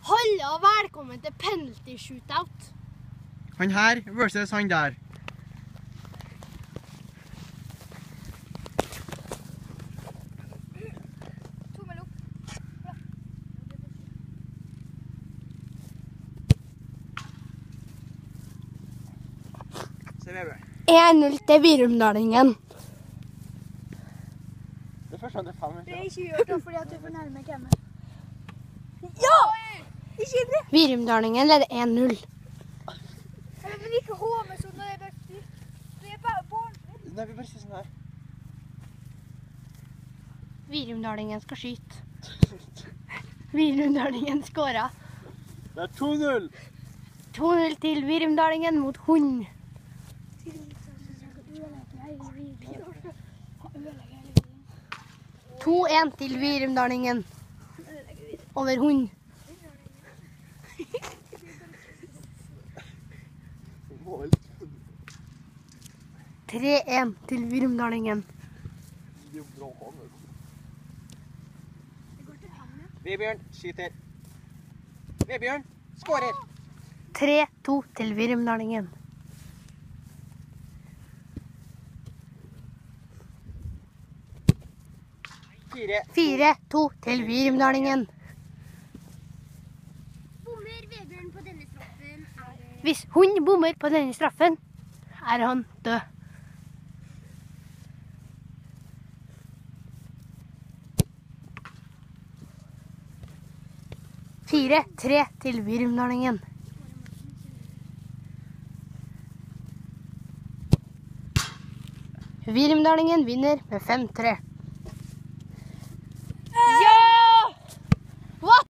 Hallo og velkommen til penalty shootout. Han her versus han der. Tommel opp. Bra. Se Vebjørn. 1-0 til Virumdalingen. Det første han til 5 Det er ikke gjort da, fordi at du fornærmer Kemmen. Ja! Ikke det. Virumdalingen leder 1-0. Men ikke håme sånn når det er bare styrt. Det er bare barnslig. Nei, vi bare sier sånn her. Virumdalingen skal skyte. Virumdalingen skårer. Det er 2-0. 2-0 til Virumdalingen mot hund. 2-1 til Virumdalingen. Over hund. 3-1 til Virumdalingen. Vebjørn skyter. Vebjørn skårer. 3-2 til Virumdalingen. 4-2 til Virumdalingen. Bommer Vebjørn på denne straffen. Hvis hund bommer på denne straffen, er han død. 4-3 til Virumdalingen. Virumdalingen vinner med 5-3.